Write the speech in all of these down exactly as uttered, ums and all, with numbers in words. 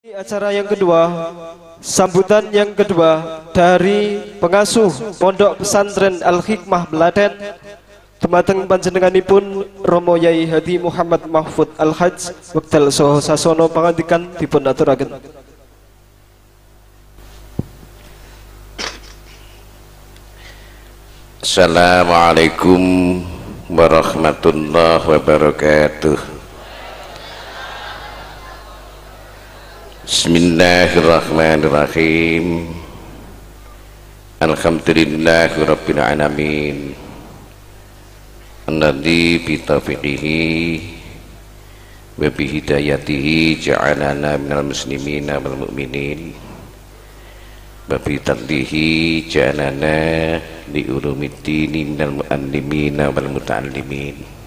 Acara yang kedua, sambutan yang kedua dari pengasuh Pondok Pesantren Al-Hikmah Beladen, dumateng panjenenganipun Romo Yai Hadi Muhammad Mahfud Al-Hajj wekdal saha sasono pangandikan dipun aturaken. Assalamualaikum warahmatullahi wabarakatuh. Bismillahirrahmanirrahim. Alhamdulillahi rabbil alamin. Alladzi bi taufiqihi wa bi hidayatihi ja'alana minal muslimina wal mu'minin wa bi tadlihi ja'alana li ulumiddini minal mu'allimina wal muta'allimin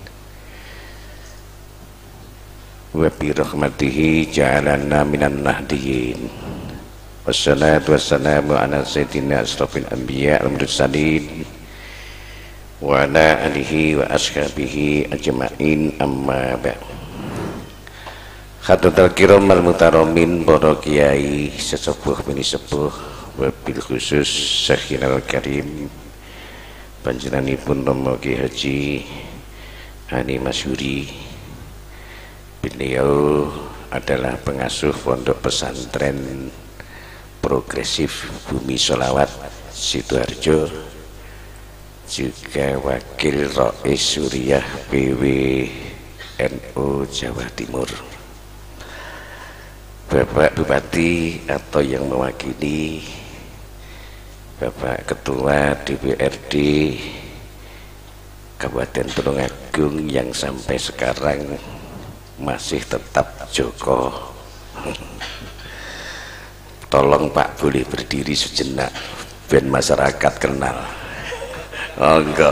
wa bi rahmatihi ja'alana minan nahdiyin. Wassalatu wassalamu ala sayyidina asrafil anbiya wal mursalin wa ala alihi wa ashabihi ajma'in, amma ba'd. Hadratul kiram wal mutaramin, para kiai sesepuh bini sepuh, wabil khusus Syekhul Karim panjenenganipun Romo Kiai Haji Ani Masyuri. Beliau adalah pengasuh Pondok Pesantren Progresif Bumi Sholawat Sidoarjo, juga wakil Rais Suriah P W N U Jawa Timur. Bapak Bupati atau yang mewakili, Bapak Ketua D P R D Kabupaten Tulungagung yang sampai sekarang masih tetap Joko, tolong Pak boleh berdiri sejenak ben masyarakat kenal. Oh enggak.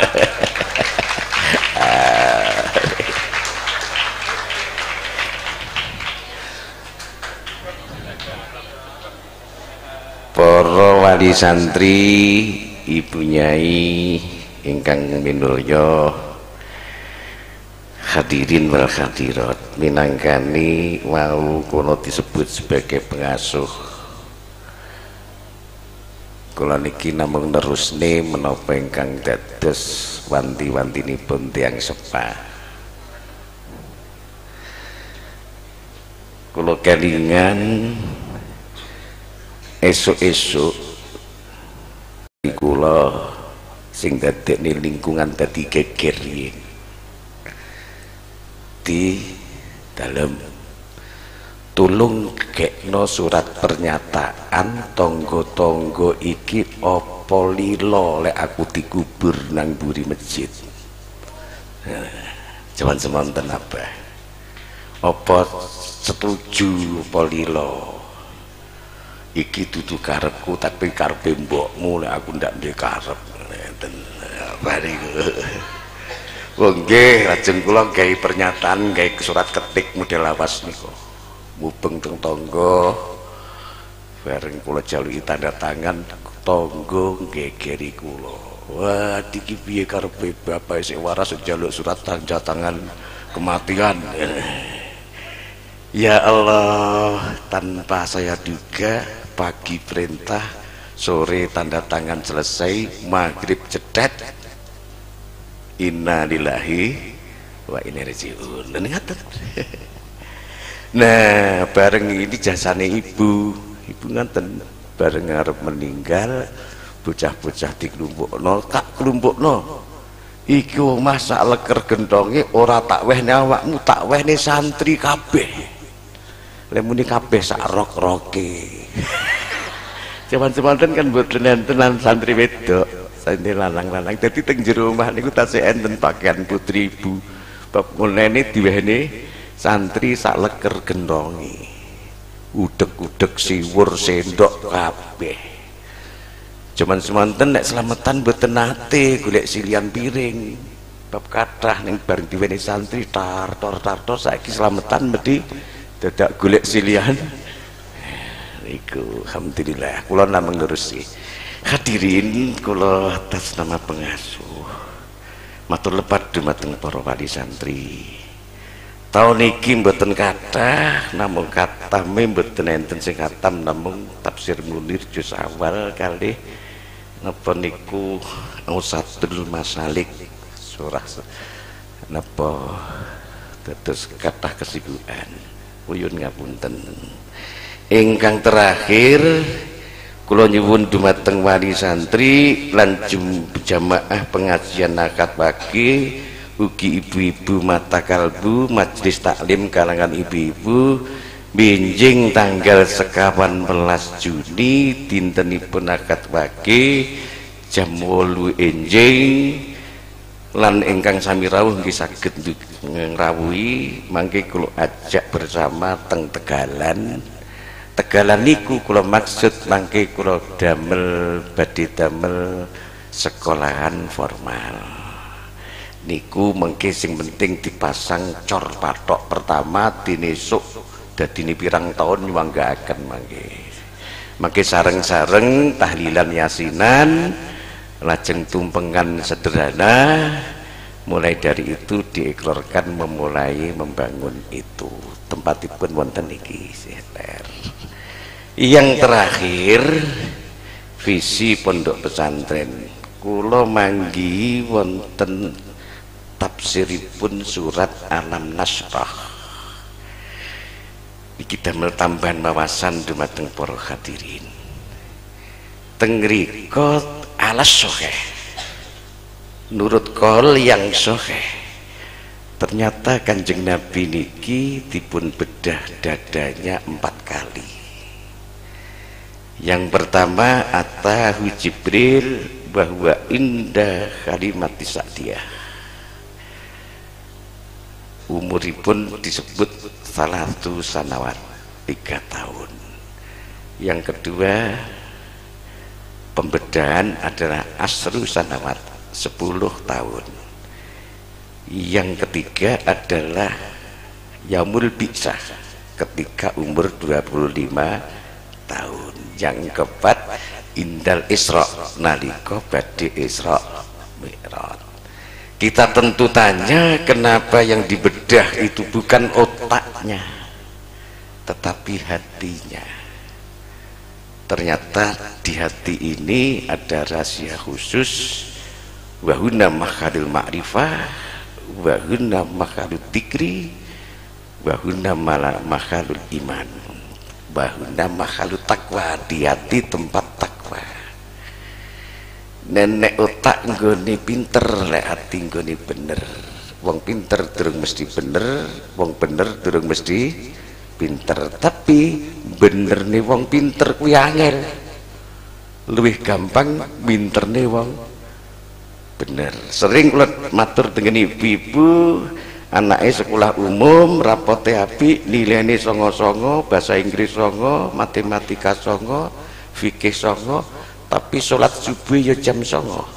Para wali santri, Ibu Nyai ingkang minulya, hadirin wal hadirat, minangkani wau kula disebut sebagai pengasuh, kula niki namung nerusne menapa ingkang dados wanti-wantinipun tiyang sepah. Kula kelingan esuk-esuk kula sing dadekne lingkungan dadi geger di dalam tulung gekno surat pernyataan tonggo-tonggo iki opo lilo lek aku dikubur nang buri masjid. Jaman semonten apa opo setuju opo lilo iki dudu karepku tapi karepe mbokmu lek aku ndak duwe karep. Bariku wong nggih, lajeng kula gawe pernyataan, gawe surat ketik model lawas niku. Mubeng teng tangga bareng kula jaluki tanda tangan, tangga nggegeri kula. Wah, iki piye karepe bapak sing waras njaluk surat tanda tangan kematian. Ya Allah, tanpa saya duga pagi perintah, sore tanda tangan selesai, maghrib cedet. Inna lillahi wa inna ilaihi raji'un. Nah, bareng ini jasane ibu, ibu ngaten bareng arep meninggal, bocah-bocah diklumpukno, tak klumpukno. Iki omah sak leker gendonge ora tak wehne awakmu, tak wehne santri kabeh. Lek muni kabeh sak rok-roke. Jaman-jaman kan mboten enten santri wedok. Santri lanang-lanang, jadi teng jero omah niku tasih enten pakaian putri ibu. Bab mulane diwehne santri sak leker gendonge. Udeg-udeg siwur sendok kabeh. Cuman semanten nek slametan mboten nate golek silian piring. Bab kathah ning bareng diwehne santri tar-tar-tar saiki slametan mesti dadak golek silian. Niku alhamdulillah kula namung ngurusi. Hadirin kula atas nama pengasuh matur lepat dumateng para wali santri, tahun iki mboten kathah, namung katame mboten enten sing khatam, namung tafsir Munir juz awal kali napa niku Ausatul Masalik surah napa dados kathah kesibukan. Uyun ngapunten. Ingkang terakhir kula nyuwun dumateng wali santri lan jamaah pengajian akad pagi ugi ibu-ibu mata kalbu majelis taklim kalangan ibu-ibu benjing tanggal sekawan belas Juni dintenipun akad pagi jam wolu enjing lan ingkang sami rawuh nggih saged ngrawuhi mangke kula ajak bersama teng Tegalan. Tegalan niku kula maksud mangke kula damel badhe damel sekolahan formal. Niku mengke sing penting dipasang cor patok pertama dinesuk dadine pirang tahun nyuwanggaaken mangke. Mangke sareng-sareng tahlilan yasinan lajeng tumpengan sederhana, mulai dari itu diekrorkan memulai membangun itu. Tempatipun wonten iki seter. Yang terakhir visi pondok pesantren kula manggi wonten tafsiripun surat Alam Nasrah. Iki damel tambahan wawasan dumateng para hadirin. Teng mriku alas sahih nurut kol yang sahih ternyata Kanjeng Nabi niki dipun bedah dadanya empat kali. Yang pertama atahu Jibril bahwa indah kalimat Sa'diyah umuripun disebut salah satu sanawat tiga tahun. Yang kedua pembedahan adalah asru sanawat sepuluh tahun. Yang ketiga adalah yaumul bi'sah ketika umur dua puluh lima tahun. Yang keempat indal Isra nalika badhe Isra Mi'raj. Kita tentu tanya kenapa yang dibedah itu bukan otaknya tetapi hatinya. Ternyata di hati ini ada rahasia khusus, wahuna makhalul ma'rifah, wahuna makhalul dzikri, wahuna makhalul iman, wahuna makhalul takwa. Di hati tempat takwa. Nenek otak nggone pinter, lek hati nggone bener. Wong pinter durung mesti bener, wong bener durung mesti pinter. Tapi bener nih wong pinter kuwi angel, luwih gampang pinter nih wong bener. Sering kula matur dengan ibu-ibu anaknya sekolah umum rapote apik, nilainya songo-songo, bahasa Inggris songo, matematika songo, fikih songo, tapi sholat subuh ya jam songo.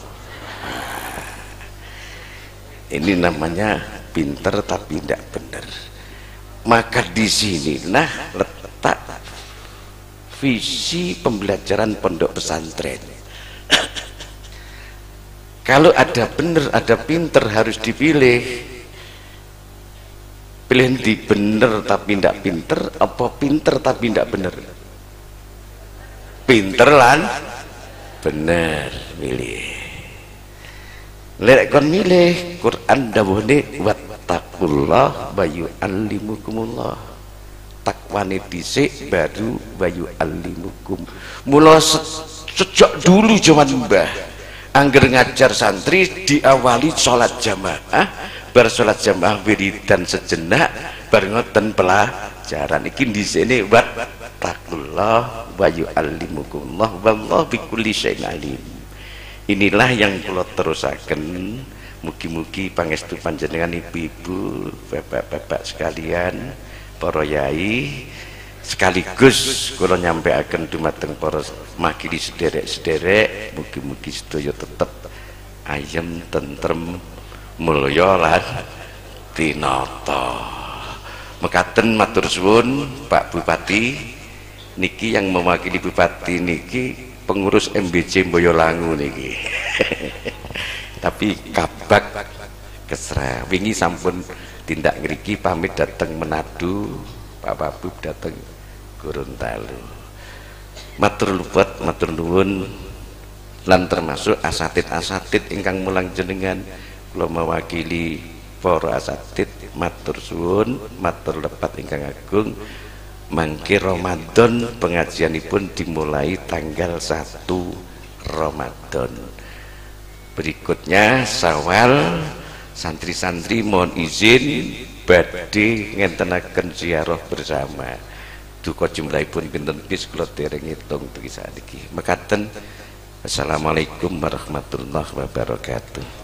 Ini namanya pinter tapi tidak bener. Maka di sinilah letak visi pembelajaran pondok pesantren. Kalau ada bener ada pinter harus dipilih. Pilih di bener tapi tidak pinter, apa pinter tapi tidak bener? Pinter lan bener milih. Lek kon milih Quran dawuhne wattaqullah bayu allimukumullah. Takwane dhisik baru bayu allimukum. Mula sejak dulu zaman mbah angger ngajar santri diawali sholat jamaah, bar sholat jamaah wiridan sejenak bar ngoten pelajaran iki dhisene wattaqullah bayu allimukumullah wallahu bikulli syai'in alim. Inilah yang kula terusaken. Mugi-mugi pangestu panjenengan ibu-ibu, bapak-bapak sekalian, para yai, sekaligus kula nyampeaken dumateng para majelis sederek-sederek, mugi-mugi sedaya tetep ayem, tentrem, mulya lan tinata. Mekaten matur suwun Pak Bupati niki yang mewakili Bupati niki pengurus M B C Boyolangu niki. Tapi kabak kesra wingi sampun tindak ngriki pamit dateng Manado, Pak Wabub dateng Gorontalo. Matur luwet, matur nuwun, lan termasuk asatid-asatid ingkang mulang jenengan, kula mewakili para asatid matur suwun, matur lepat ingkang agung. Mangke Ramadan pengajianipun dimulai tanggal satu Ramadan. Berikutnya Syawal, santri-santri mohon izin badhe ngentenaken ziarah bersama. Duka jumlahipun pinten bis kula dereng ngitung tulisan iki. Mekaten. Assalamualaikum warahmatullahi wabarakatuh.